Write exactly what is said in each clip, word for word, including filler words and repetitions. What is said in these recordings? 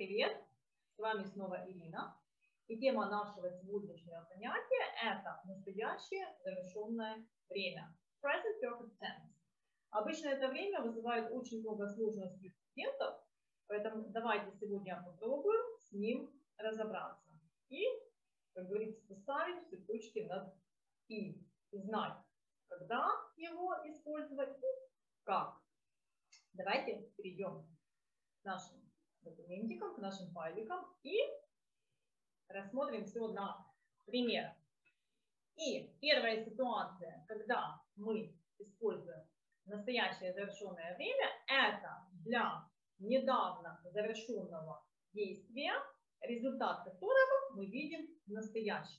привет! С вами снова Ирина. И тема нашего сегодняшнего занятия – это настоящее завершенное время. Present Perfect Tense. Обычно это время вызывает очень много сложностей у студентов, поэтому давайте сегодня попробуем с ним разобраться. И, как говорится, поставить все точки над «и». И знать, когда его использовать и как. Давайте перейдем к нашим документикам, к нашим файликам и рассмотрим все на примерах. И первая ситуация, когда мы используем настоящее завершенное время, это для недавно завершенного действия, результат которого мы видим в настоящем.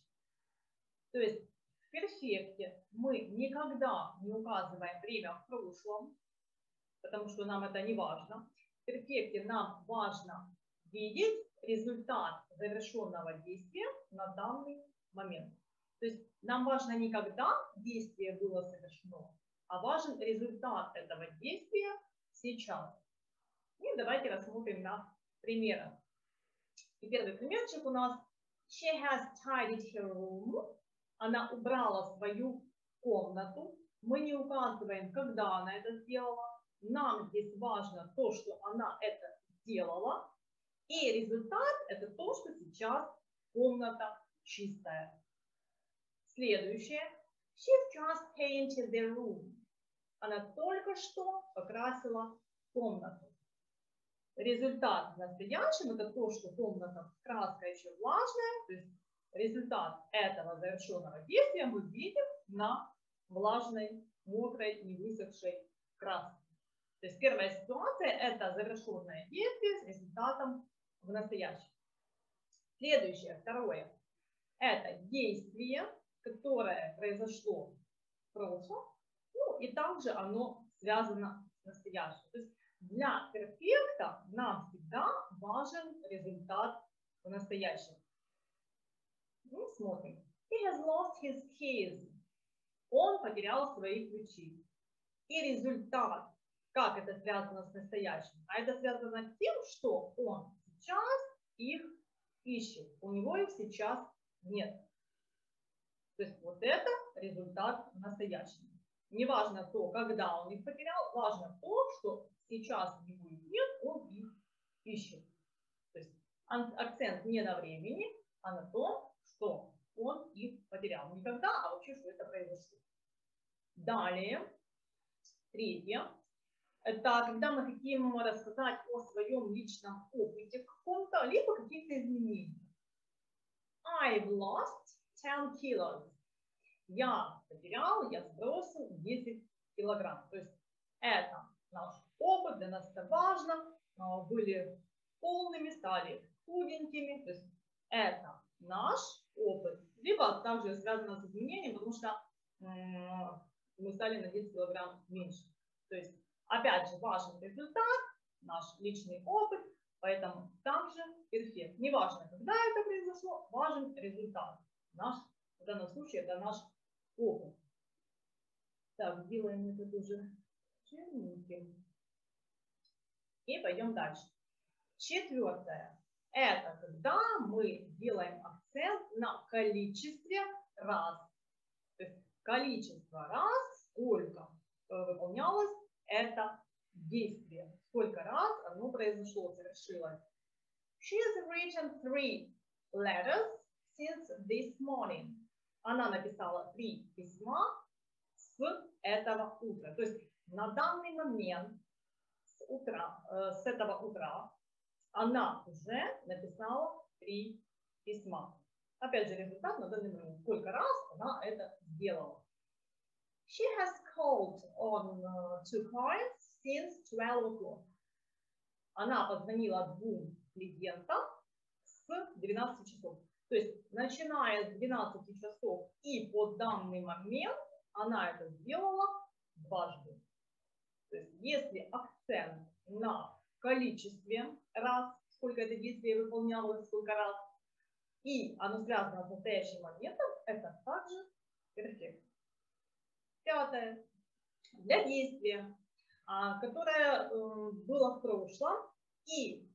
То есть в перфекте мы никогда не указываем время в прошлом, потому что нам это не важно. В перфекте нам важно видеть результат завершенного действия на данный момент. То есть нам важно не когда действие было совершено, а важен результат этого действия сейчас. И давайте рассмотрим на примерах. И первый примерчик у нас. She has tidied her room. Она убрала свою комнату. Мы не указываем, когда она это сделала. Нам здесь важно то, что она это сделала. И результат – это то, что сейчас комната чистая. Следующее. She's just painted the room. Она только что покрасила комнату. Результат в настоящем – это то, что комната краска еще влажная. То есть результат этого завершенного действия мы видим на влажной, мокрой, не высохшей краске. То есть первая ситуация – это завершенное действие с результатом в настоящем. Следующее, второе – это действие, которое произошло в прошлом, ну и также оно связано с настоящим. То есть для перфекта нам всегда важен результат в настоящем. Ну, смотрим. He has lost his keys. Он потерял свои ключи. И результат, как это связано с настоящим? А это связано с тем, что он сейчас их ищет. У него их сейчас нет. То есть вот это результат в настоящем. Не важно то, когда он их потерял, важно то, что сейчас у него их нет, он их ищет. То есть акцент не на времени, а на том, что он их потерял. Не когда, а вообще, что это произошло. Далее, третье. Это когда мы хотим рассказать о своем личном опыте каком-то, либо каких-то изменениях. I've lost ten kilos. Я потерял, я сбросил десять килограмм. То есть это наш опыт, для нас это важно. Были полными, стали худенькими. То есть это наш опыт. Либо также связано с изменением, потому что мы стали на десять килограмм меньше. То есть опять же важен результат, наш личный опыт. Поэтому также перфект. Не важно, когда это произошло, важен результат. Наш, в данном случае это наш опыт. Так, сделаем это тоже черненьким. И пойдем дальше. Четвертое. Это когда мы делаем акцент на количестве раз. То есть количество раз, сколько выполнялось это действие. Сколько раз оно произошло, совершилось. She has written three letters since this morning. Она написала три письма с этого утра. То есть на данный момент с, утра, э, с этого утра она уже написала три письма. Опять же результат на данный момент. Сколько раз она это сделала. She has called on uh, two clients since twelve o'clock. Она позвонила двум клиентам с двенадцати часов. То есть, начиная с двенадцати часов и по данный момент она это сделала дважды. То есть, если акцент на количестве раз, сколько это действие выполнялось, сколько раз, и оно связано с настоящим моментом, это также перфект. Пятое. Для действия, которое было в прошлом и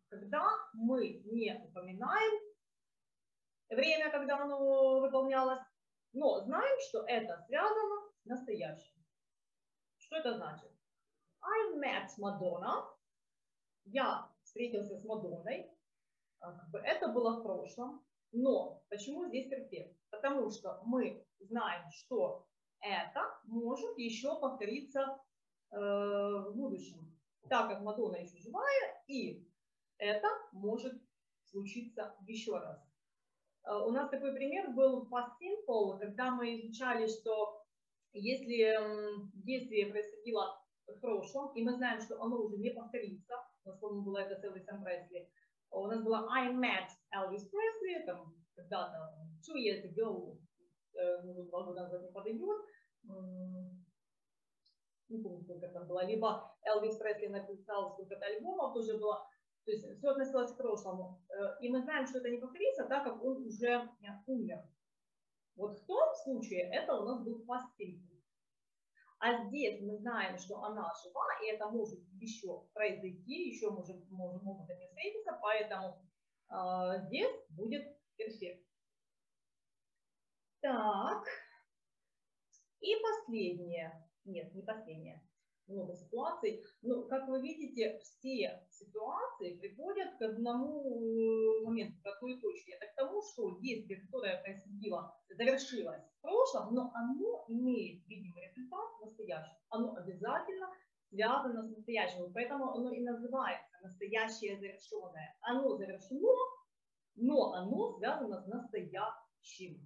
когда мы не упоминаем время, когда оно выполнялось, но знаем, что это связано с настоящим. Что это значит? I met Madonna. Я встретился с Мадонной. Это было в прошлом. Но почему здесь перфект? Потому что мы знаем, что это может еще повториться э, в будущем. Так как Мадонна еще живая, и это может случиться еще раз. Э, у нас такой пример был в past simple, когда мы изучали, что если э, действие происходило в прошлом, и мы знаем, что оно уже не повторится, у нас, по-моему, было это с Элвисом Пресли, у нас было I met Elvis Presley, там, когда-то, two years ago, э, ну, два года назад не подойдет, не помню, сколько там было, либо Элвис Пресли написал сколько-то альбомов, тоже было, то есть все относилось к прошлому, и мы знаем, что это не повторится, так как он уже умер. Вот в том случае это у нас был past simple. А здесь мы знаем, что она жива, и это может еще произойти, еще может, может, могут они встретиться, поэтому э, здесь будет перфект. Так, и последнее, нет, не последнее, много ситуаций, но, как вы видите, все ситуации приходят к одному моменту, к одной точке. Это к тому, что действие, которое происходило, завершилось в прошлом, но оно имеет видимый результат в настоящем. Оно обязательно связано с настоящим, поэтому оно и называется настоящее завершенное. Оно завершено, но оно связано с настоящим.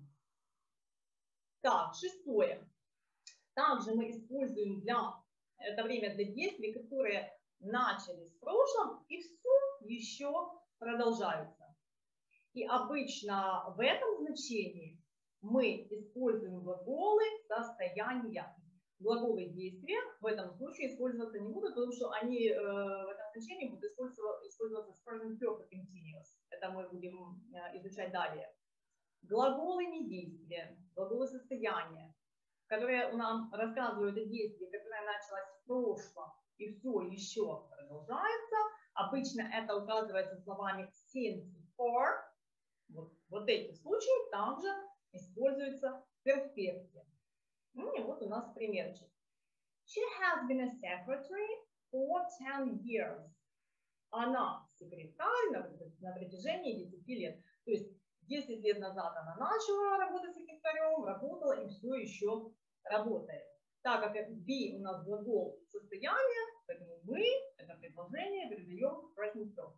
Так, шестое. Также мы используем для, это время для действий, которые начались в прошлом и все еще продолжаются. И обычно в этом значении мы используем глаголы состояния. Глаголы действия в этом случае использоваться не будут, потому что они э, в этом значении будут использоваться, использоваться с present perfect continuous. Это мы будем э, изучать далее. Глаголы недействия, глаголы состояния, которые нам рассказывают о действии, которое началось в прошлом и все еще продолжается. Обычно это указывается словами since, for. Вот, вот эти случаи также используются в перфекте. Ну и вот у нас примерчик. She has been a secretary for ten years. Она секретарь на, на протяжении десяти лет. То есть десять лет назад она начала работать секретарем, работала и все еще работает. Так как be у нас глагол состояния, поэтому мы это предложение передаем в present perfect.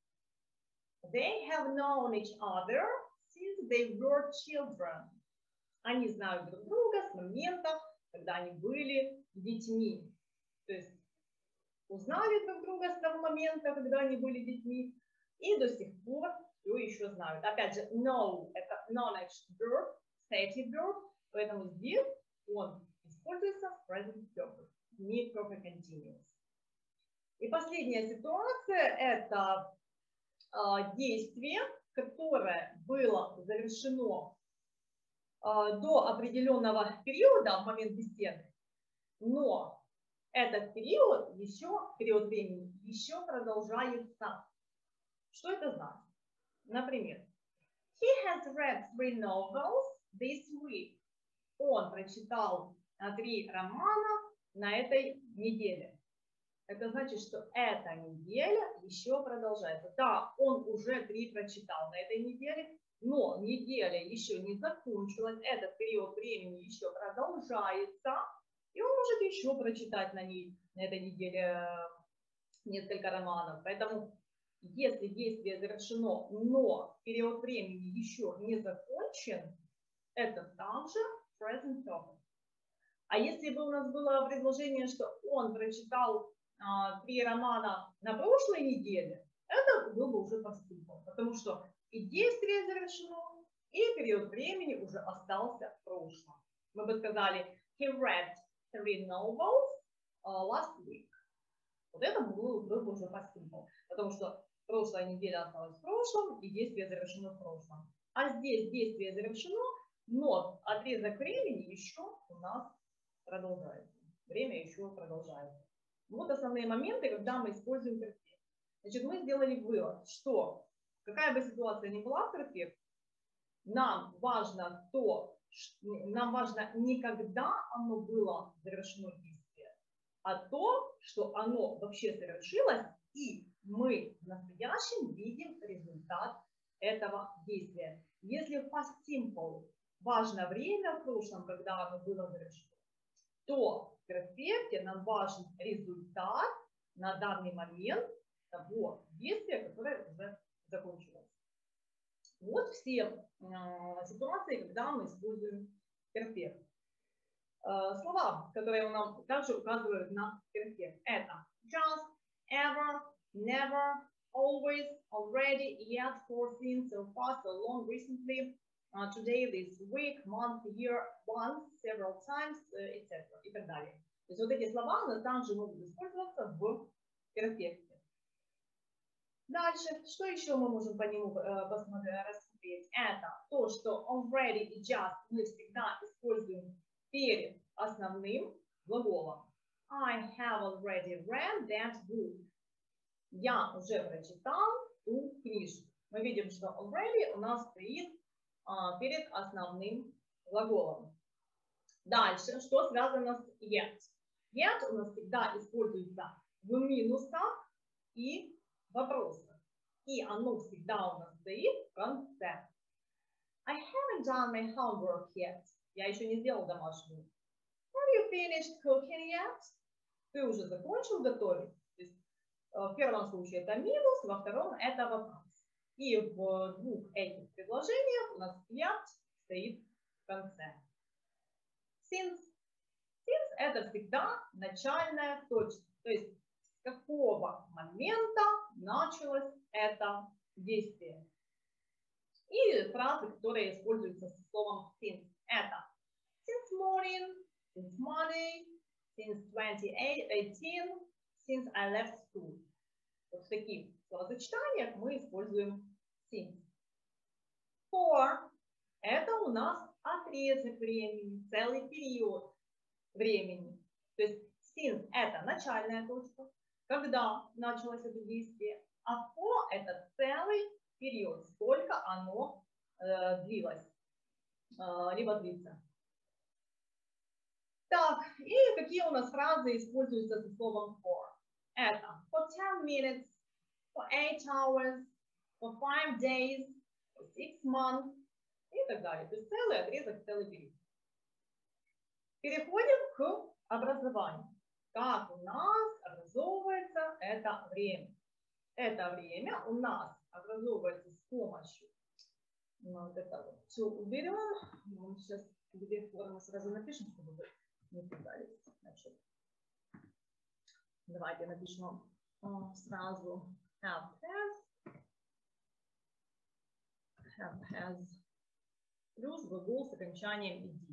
They have known each other since they were children. Они знают друг друга с момента, когда они были детьми. То есть узнали друг друга с того момента, когда они были детьми, и до сих пор все еще знают. Опять же, know – это knowledge verb, stative verb, поэтому здесь он используется в present perfect, не perfect continuous. И последняя ситуация – это э, действие, которое было завершено э, до определенного периода в момент беседы, но этот период еще, период времени еще продолжается. Что это значит? Например, he has read three novels this week. Он прочитал три романа на этой неделе. Это значит, что эта неделя еще продолжается. Да, он уже три прочитал на этой неделе, но неделя еще не закончилась, этот период времени еще продолжается, и он может еще прочитать на ней, на этой неделе несколько романов. Поэтому, если действие завершено, но период времени еще не закончен, это также present perfect. А если бы у нас было предложение, что он прочитал а, три романа на прошлой неделе, это было бы уже past simple, потому что и действие завершено, и период времени уже остался в прошлом. Мы бы сказали, he read three novels uh, last week. Вот это было, было бы уже past simple, потому что прошлая неделя осталась в прошлом, и действие завершено в прошлом. А здесь действие завершено, но отрезок времени еще у нас продолжается. Время еще продолжается. Вот основные моменты, когда мы используем перфект. Значит, мы сделали вывод, что какая бы ситуация ни была в перфект, нам важно то, нам важно не когда оно было завершено действие, а то, что оно вообще совершилось, и мы в настоящем видим результат этого действия. Если в past simple важно время в прошлом, когда оно было завершено, то в перфекте нам важен результат на данный момент того действия, которое уже закончилось. Вот все э, ситуации, когда мы используем перфект. Э, слова, которые нам также указывают на перфект, это just, ever, never, always, already, yet, for, since, so far, so long, recently, uh, today, this week, month, year, once, several times, uh, et cetera и так далее. То есть вот эти слова у нас также могут использоваться в перфекте. Дальше, что еще мы можем по нему э, рассмотреть? Это то, что already и just мы всегда используем перед основным глаголом. I have already read that book. Я уже прочитал ту книжку. Мы видим, что already у нас стоит э, перед основным глаголом. Дальше, что связано с yet? Yet у нас всегда используется в минусах и вопросах. И оно всегда у нас стоит в конце. I haven't done my homework yet. Я еще не сделал домашнюю. Have you finished cooking yet? Ты уже закончил готовить? То есть, в первом случае это минус, во втором это вопрос. И в двух этих предложениях у нас yet стоит в конце. Since. Since это всегда начальная точка. То есть с какого момента началось это действие. И фразы, которые используются со словом since. Это since morning, since Monday, since twenty eighteen, since I left school. Вот в таких словосочетаниях мы используем since. For это у нас отрезок времени, целый период времени. То есть since это начальная точка, когда началось это действие, а for это целый период, сколько оно э, длилось, э, либо длится. Так, и какие у нас фразы используются со словом for? Это for ten minutes, for eight hours, for five days, for six months и так далее. То есть целый отрезок, целый период. Переходим к образованию. Как у нас образовывается это время? Это время у нас образовывается с помощью, вот это вот все уберем. Мы сейчас две формы сразу напишем, чтобы вы не путались. Значит, давайте напишем сразу have has, have has плюс глагол с окончанием ed.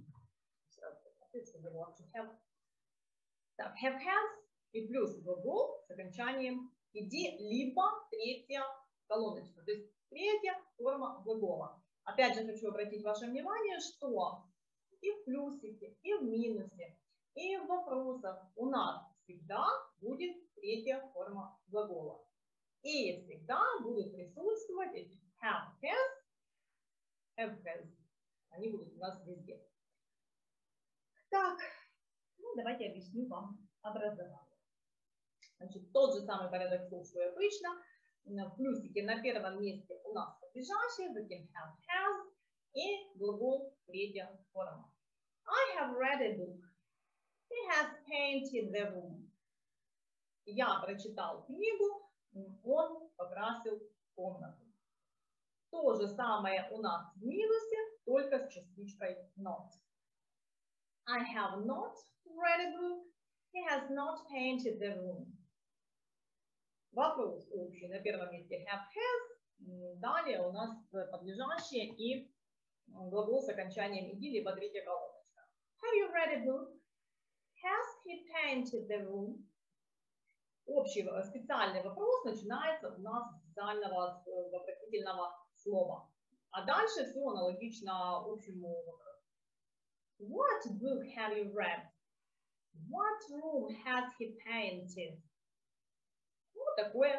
Have. Так, have has и плюс глагол с окончанием ed, либо третья колоночка, то есть третья форма глагола. Опять же хочу обратить ваше внимание, что и в плюсике, и в минусе, и в вопросах у нас всегда будет третья форма глагола. И всегда будут присутствовать эти have has, have has. Они будут у нас везде. Так, ну давайте объясню вам образование. Значит, тот же самый порядок слов, что и обычно. В плюсике на первом месте у нас подлежащее, затем have has и глагол третья форма. I have read a book. He has painted the room. Я прочитал книгу, он покрасил комнату. То же самое у нас в минусе, только с частичкой not. I have not read a book. He has not painted the room. Вопрос общий. На первом месте have has. Далее у нас подлежащее и глагол с окончанием ed, либо третья колоночка. Have you read a book? Has he painted the room? Общий специальный вопрос начинается у нас с специального вопросительного слова. А дальше все аналогично общему вопросу. What book have you read? What room has he painted? Вот такое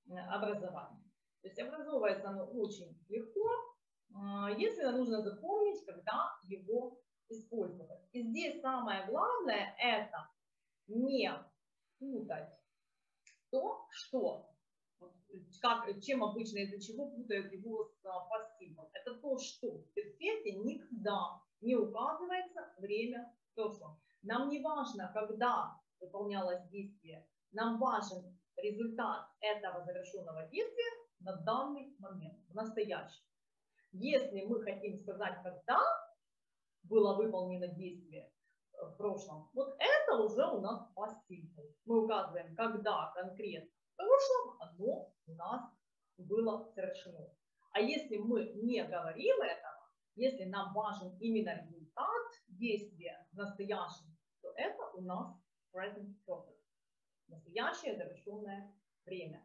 образования. То есть образовывается оно очень легко, если нужно запомнить, когда его использовать. И здесь самое главное это не путать то, что, как, чем обычно из-за чего путают его с past simple. Это то, что в перфекте никогда не указывается время прошлого. Нам не важно, когда выполнялось действие, нам важен результат этого завершенного действия на данный момент, в настоящем. Если мы хотим сказать, когда было выполнено действие в прошлом, вот это уже у нас past simple. Мы указываем, когда конкретно в прошлом оно у нас было совершено. А если мы не говорим этого, если нам важен именно результат действия в настоящем, то это у нас present perfect. Настоящее завершенное время.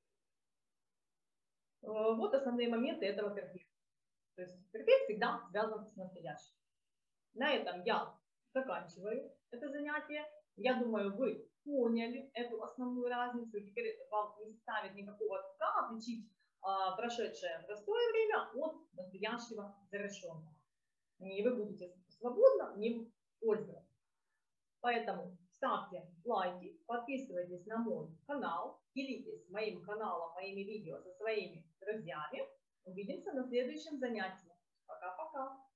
Вот основные моменты этого перфекта. То есть перфект всегда связан с настоящим. На этом я заканчиваю это занятие. Я думаю, вы поняли эту основную разницу. Теперь вам не ставит никакого труда отличить а, прошедшее простое время от настоящего завершенного. И вы будете свободно им пользоваться. Поэтому ставьте лайки, подписывайтесь на мой канал, делитесь моим каналом, моими видео со своими друзьями. Увидимся на следующем занятии. Пока-пока.